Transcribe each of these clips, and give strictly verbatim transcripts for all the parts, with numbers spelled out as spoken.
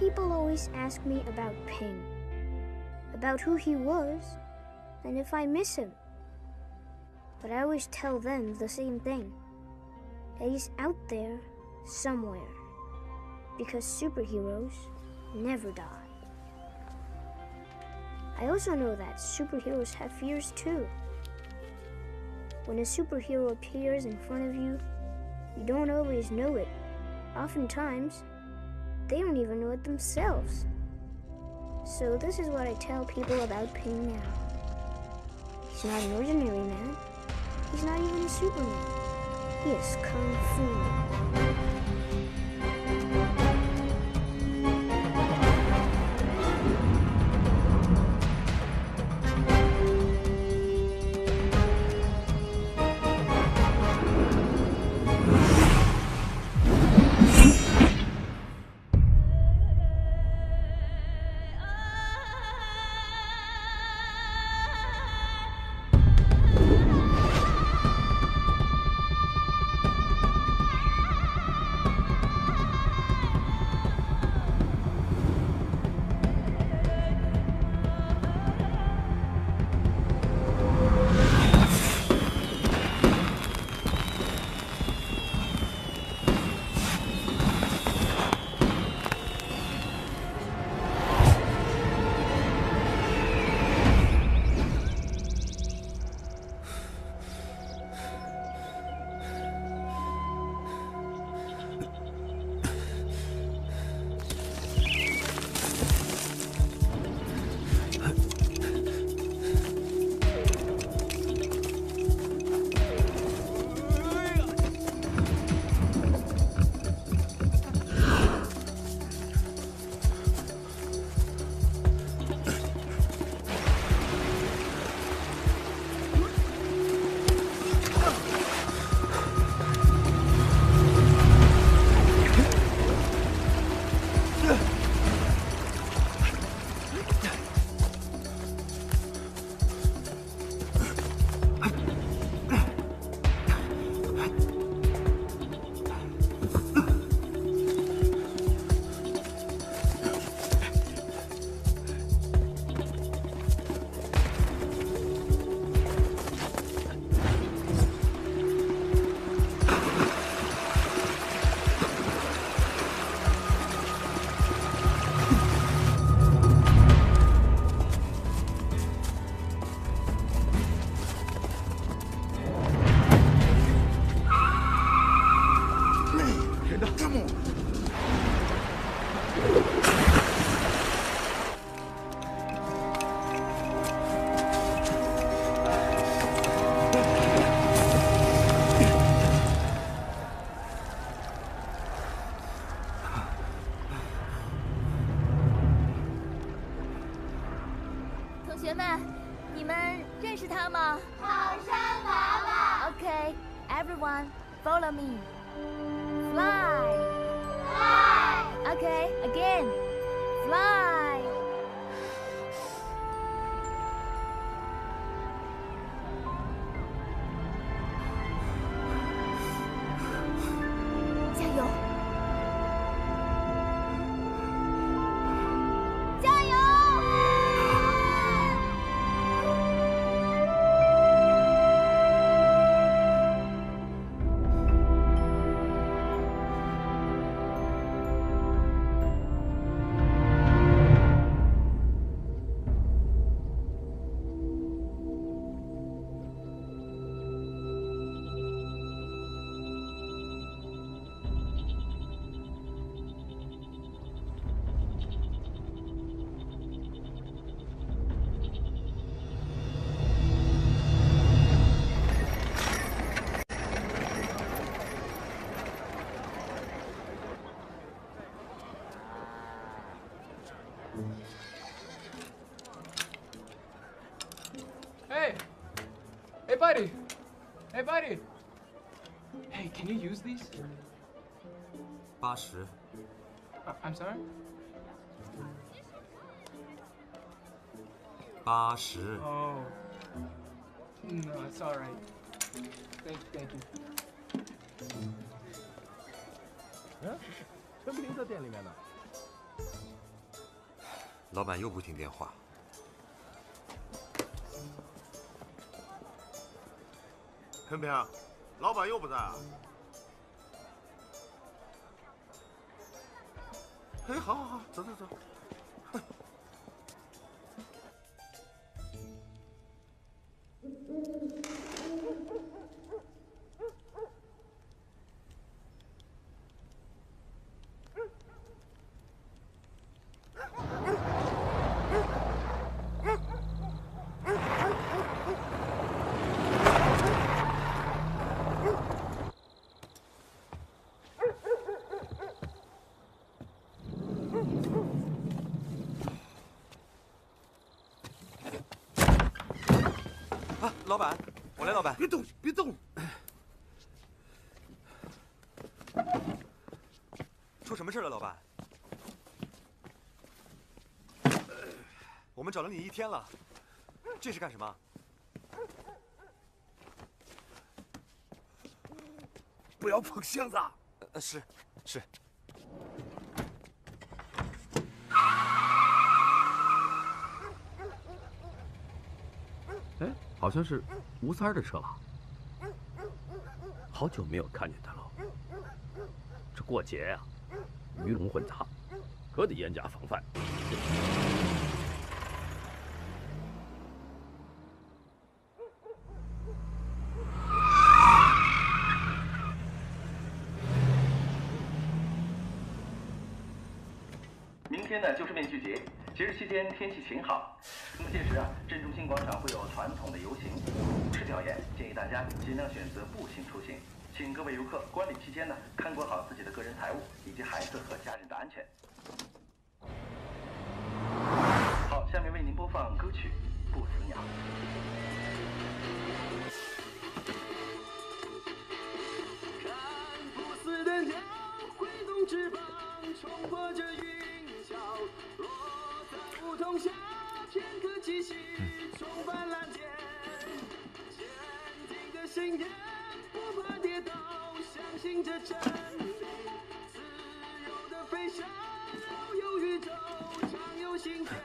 People always ask me about Ping, about who he was, and if I miss him. But I always tell them the same thing, that he's out there somewhere, because superheroes never die. I also know that superheroes have fears too. When a superhero appears in front of you, you don't always know it. Oftentimes, they don't even know it themselves. So this is what I tell people about Ping now. He's not an ordinary man. He's not even a Superman. He is Kung Fu. Okay, everyone, follow me. Fly. Fly. Okay, again. Fly.加油！加油！ Hey! Hey, buddy! Hey, buddy! Hey, can you use these? 八十。 Uh, I'm sorry? 八十。 Oh. No, it's all right. Thank, thank you. 嗯，陈不林在店里面呢。 老板又不听电话。 平平，老板又不在啊？哎，好好好，走走走。 啊，老板，我来，老板。 别动，别动！ 出什么事了，老板？我们找了你一天了，这是干什么？ 不要碰箱子。 呃，是，是。 哎，好像是吴三儿的车吧？好久没有看见他了。这过节呀、啊，鱼龙混杂，可得严加防范。 明天呢就是面具节，节日期间天气晴好。那么届时啊，镇中心广场会有传统的游行。市调研建议大家尽量选择步行出行，请各位游客观礼期间呢，看管好自己的个人财物以及孩子和家人的安全。好，下面为您播放歌曲《不死鸟》。 翅膀冲破着云霄，落在梧桐下，片刻气息重返蓝天。坚定的信念，不怕跌倒，相信着真理。自由的飞翔，遨游宇宙，畅游心田。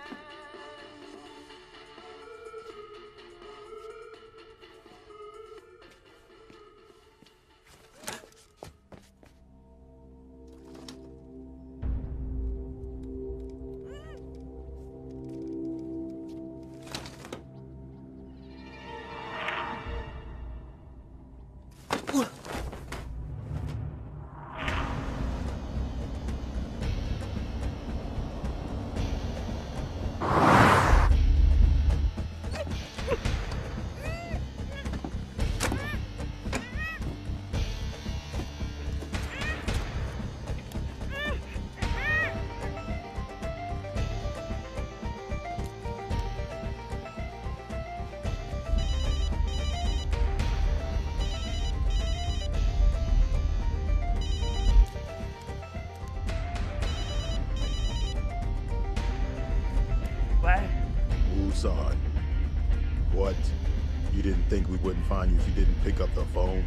Son, what? You didn't think we wouldn't find you if you didn't pick up the phone?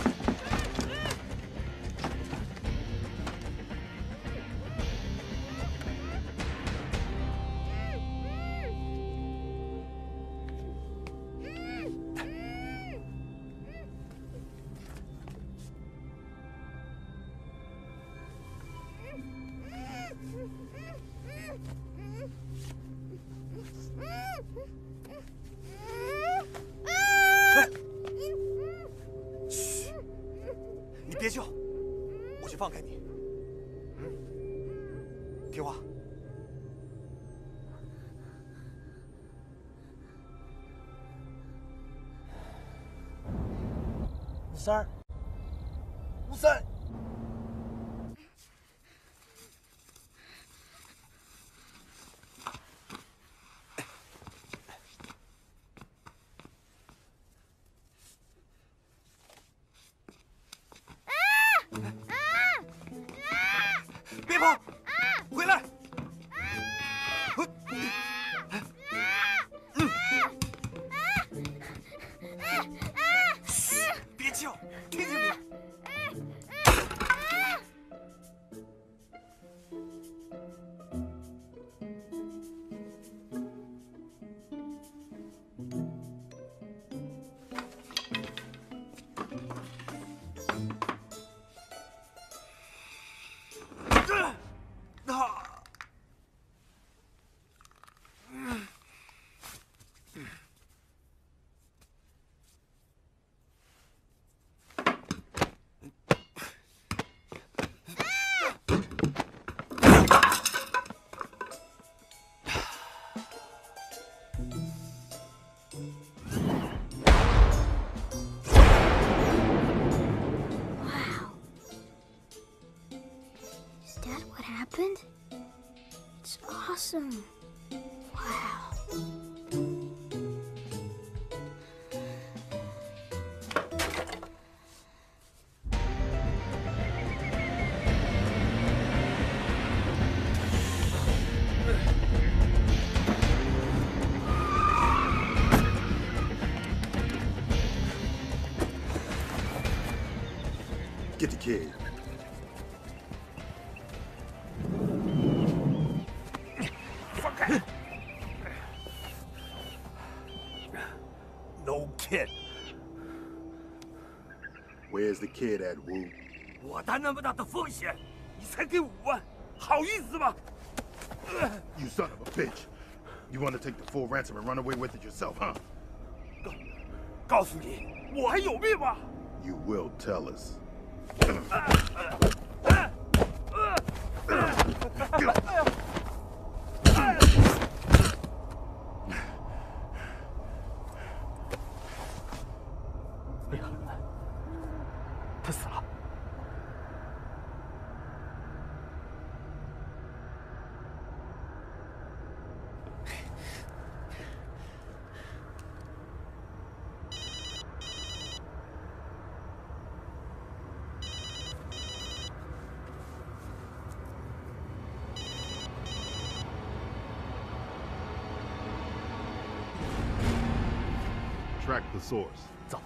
吴三儿，吴三。 别跑，回来！别叫，听见没有？ happened? It's awesome. Wow. Get the kid. No kid. Where's the kid at, Wu? 我担那么大的风险，你才给五万，好意思吗？ You son of a bitch. You want to take the full ransom and run away with it yourself, huh? 告诉你，我还有命吗？ You will tell us. Go. 贝克伦，他死了。 Track the source. 走。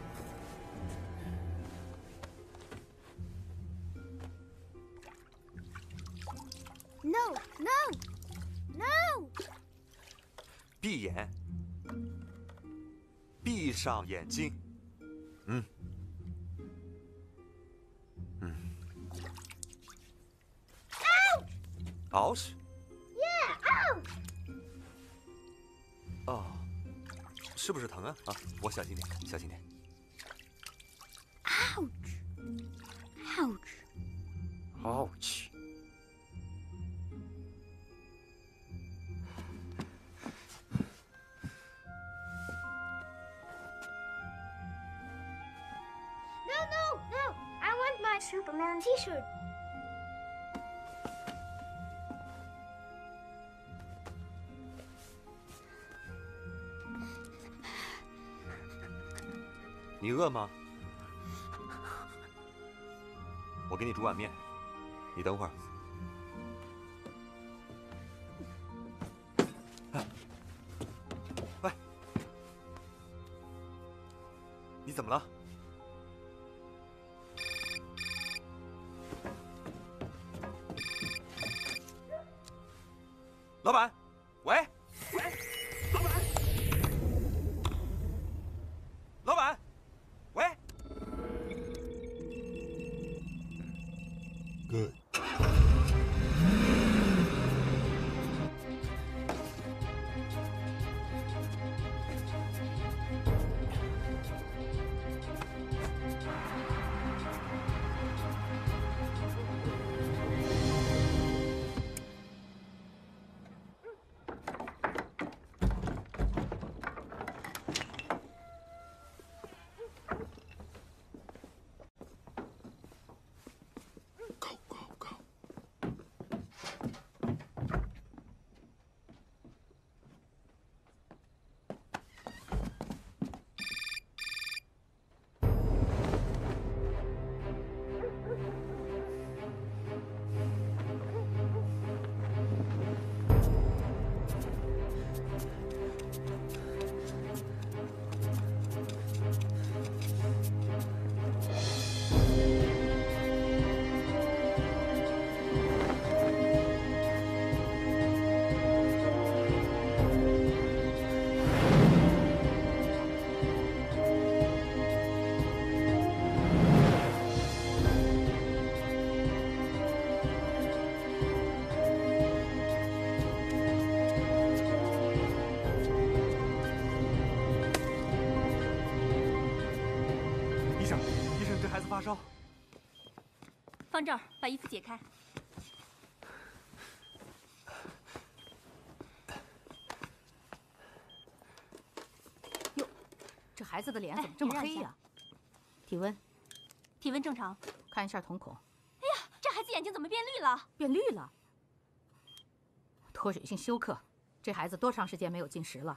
No, no, no! 闭眼，闭上眼睛。嗯，嗯。Ouch! Yeah, ouch! 哦，是不是疼啊？啊，我小心点，小心点。 Ouch! Ouch! Ouch! No, no, no! I want my Superman t-shirt. 你饿吗？我给你煮碗面，你等会儿。哎，喂，你怎么了？老板，喂，喂，老板，老板。 喂 Good. 发烧， 放这儿，把衣服解开。 哟，这孩子的脸怎么这么黑呀？体温， 体温正常。 看一下瞳孔。 哎呀，这孩子眼睛怎么变绿了？ 变绿了？脱水性休克，这孩子多长时间没有进食了？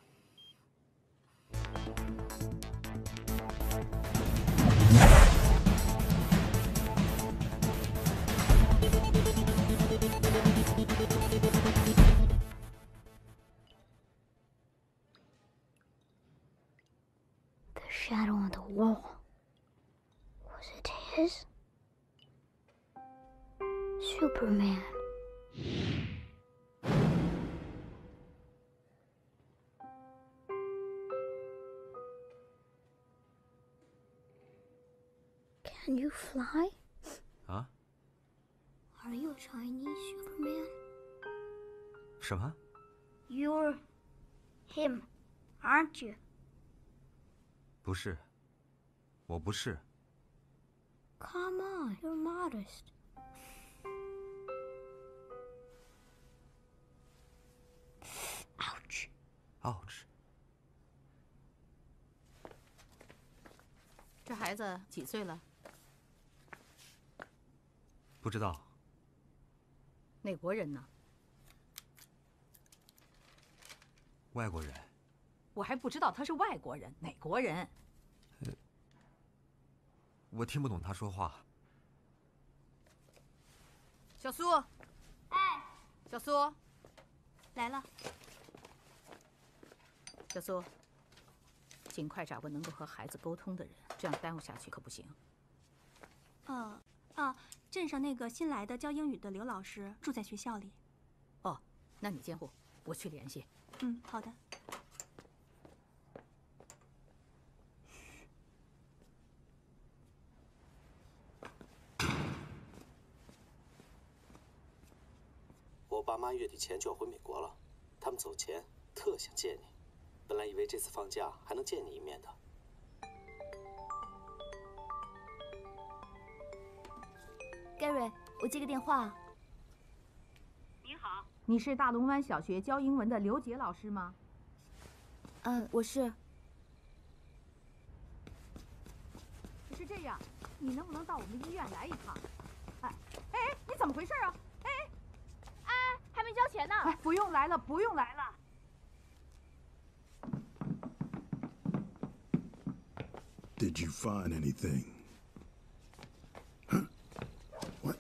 The shadow on the wall. Was it his? Superman. Can you fly? 啊？ Are you a Chinese Superman? 什么？ You're him, aren't you? 不是，我不是。 Come on, you're modest. Ouch. Ouch. 这孩子几岁了？ 不知道。 哪国人呢？ 外国人。 我还不知道他是外国人，哪国人？ 我听不懂他说话。 小苏，哎，小苏， 来了。 小苏，尽快找个能够和孩子沟通的人，这样耽误下去可不行。 呃，啊，镇上那个新来的教英语的刘老师住在学校里。 哦，那你监护，我去联系。 嗯，好的。 我爸妈月底前就要回美国了，他们走前特想见你，本来以为这次放假还能见你一面的。 Gary， 我接个电话。 你好，你是大龙湾小学教英文的刘杰老师吗？ 嗯，我是。 是这样，你能不能到我们医院来一趟？哎哎，你怎么回事啊？哎。 还没交钱呢！ 哎，不用来了，不用来了。 Did you find anything? Huh? What?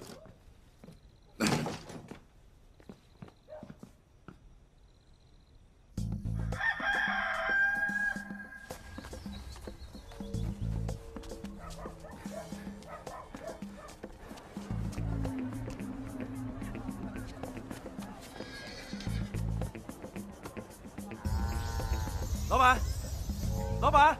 老板，老板，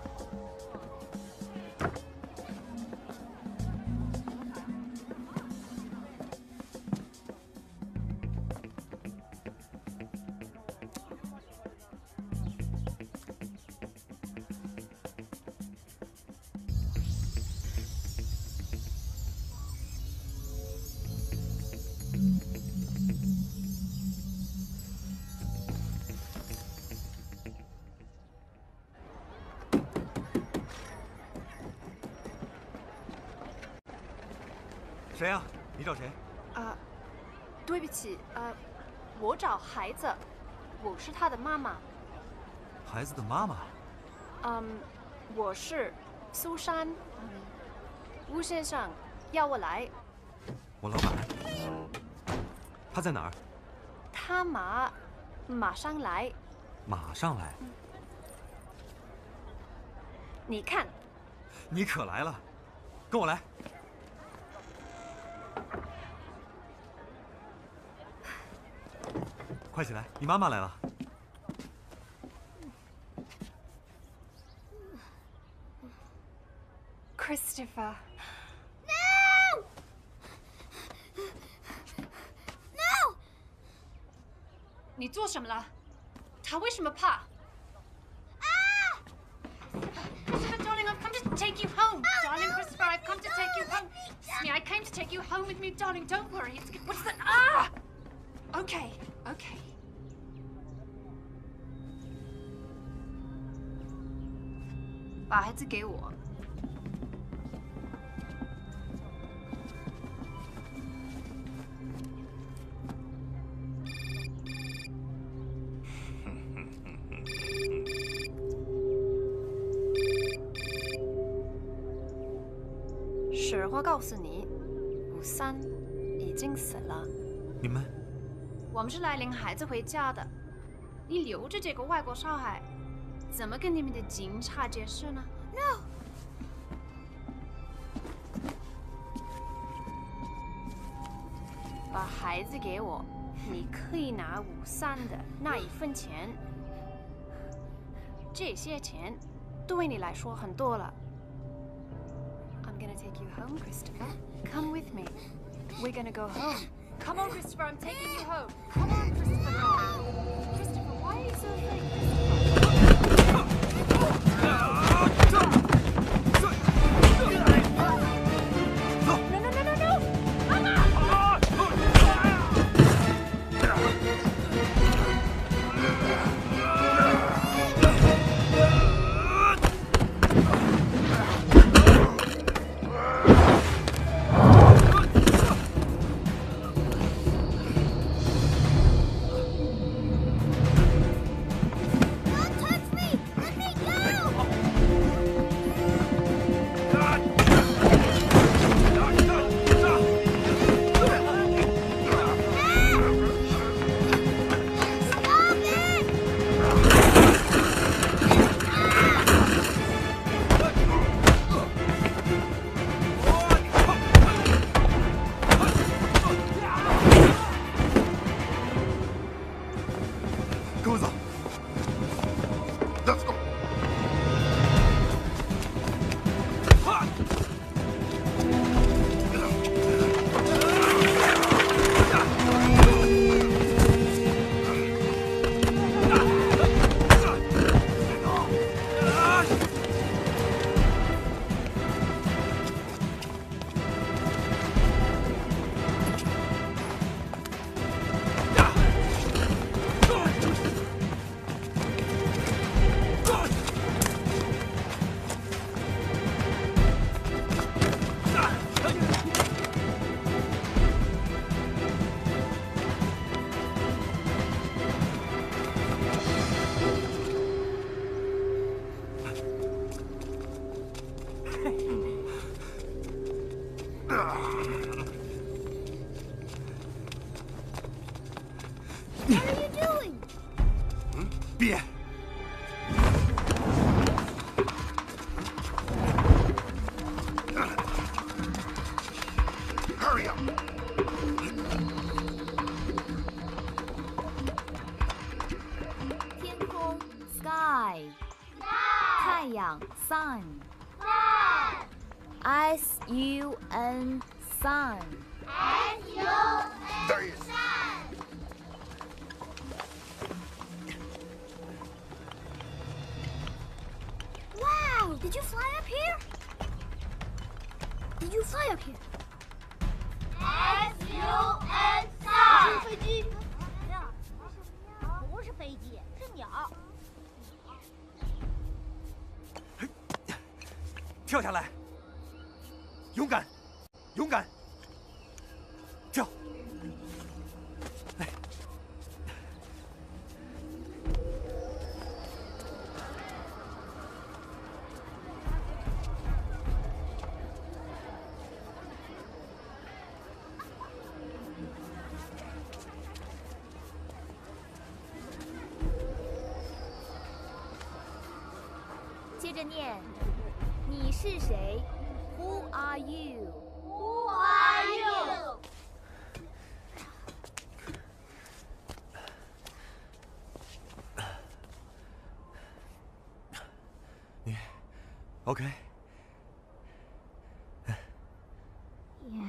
谁呀？你找谁？ 啊，对不起，呃，我找孩子，我是他的妈妈。 孩子的妈妈。 嗯，我是苏珊。嗯，吴先生要我来。 我老板。他在哪儿？ 他马马上来。 马上来。 嗯、你看。 你可来了，跟我来。 快起来！你妈妈来了。 Christopher。 No! No! 你做什么了？他为什么怕？ Christopher, darling, I've come to take you home. Darling Christopher, I've come to take you home. Smee, I came to take you home with me, darling. Don't worry. It's what's that? Ah! Okay, okay. 把孩子给我。 实话告诉你，吴三已经死了。 你们？ 我们是来领孩子回家的。你留着这个外国小孩，怎么跟你们的警察解释呢 ？No。 把孩子给我，你可以拿吴三的那一份钱。这些钱对你来说很多了。I'm gonna take you home, Christopher. Come with me. We're gonna go home. Come on, Christopher. I'm taking you home. Come on, Christopher. Christopher, why are you so late? No, no, no, no, no! Mama! 跟我走。Let's go。 What are you doing? 嗯，别。 Hurry up. 天空 sky， 太阳 sun， S U N sun。 There he is. Wow! Did you fly up here? Did you fly up here? S U N sun。飞机。不是飞机，是鸟。 跳下来，勇敢，勇敢，跳！来， 接着念，你是谁 ？Who are you? Who are you? 你 OK？ Yeah.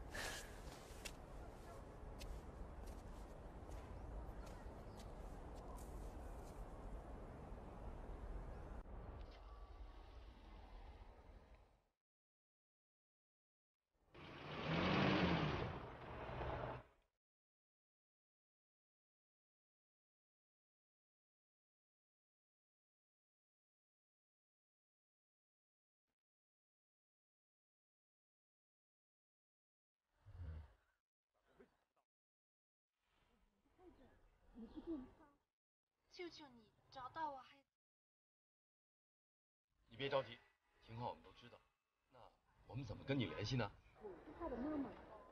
“救救你，找到我还……” 你别着急，情况我们都知道。那我们。 们怎么跟你联系呢？ 他的妈妈。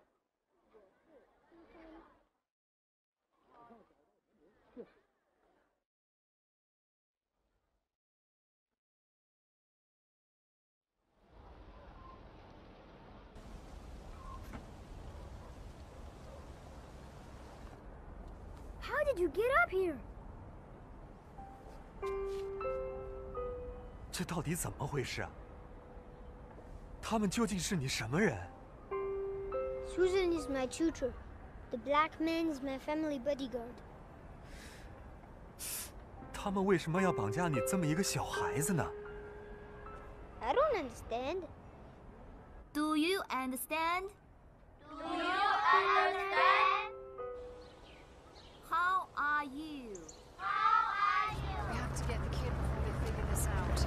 How did you get up here? 这到底怎么回事啊？他们究竟是你什么人？ Susan is my tutor. The black man is my family bodyguard. 他们为什么要绑架你这么一个小孩子呢？ I don't understand. Do you understand? Do you understand? How are you? How are you? We have to get the kid before they figure this out.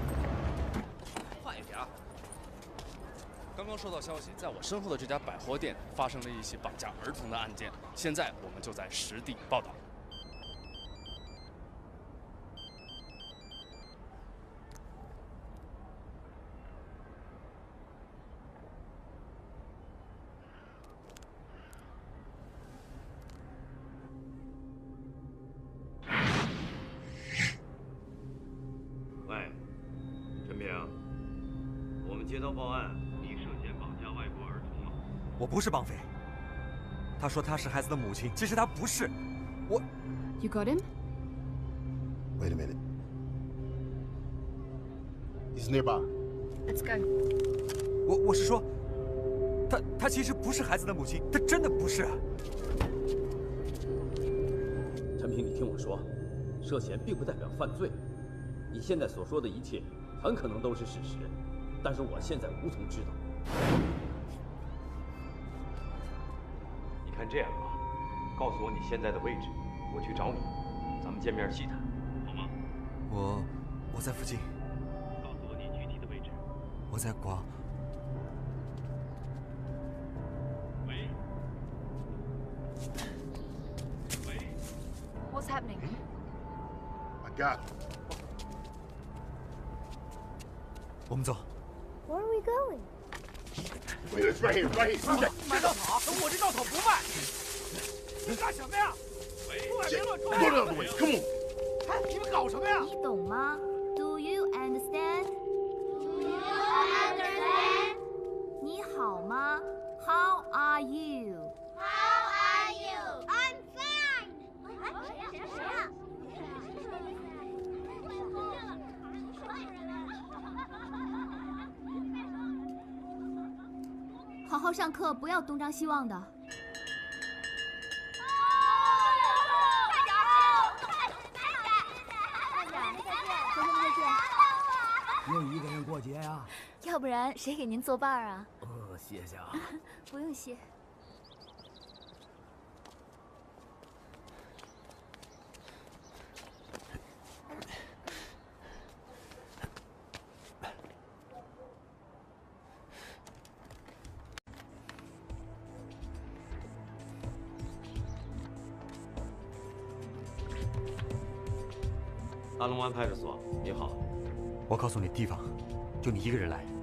快一点！刚刚收到消息，在我身后的这家百货店发生了一起绑架儿童的案件，现在我们就在实地报道。 喂，陈平，我们接到报案，你涉嫌绑架外国儿童了。 我不是绑匪。他说他是孩子的母亲，其实他不是。我。 You got him? Wait a minute. He's nearby. Let's go. 我我是说，他他其实不是孩子的母亲，他真的不是。 陈平，你听我说，涉嫌并不代表犯罪。 你现在所说的一切，很可能都是事实，但是我现在无从知道。你看这样吧，告诉我你现在的位置，我去找你，咱们见面细谈，好吗？ 我我在附近。 告诉我你具体的位置。 我在广。 喂。喂。 What's happening? I got him. 我们走。 Where are we going? Wait, it's right here, right here. 卖稻草，我这稻草不卖。你干什么呀？不买别乱说。 Go the other way. Come on. 哎，你们搞什么呀？ 你懂吗 ？Do you understand? Do you understand? 你好吗 ？How are you? How are you? I'm fine. 谁呀？谁呀？ 好好上课，不要东张西望的。 又一个人过节呀？ 要不然谁给您作伴啊？ 哦，谢谢啊。 不用谢。 大龙湾派出所，你好。 我告诉你地方，就你一个人来。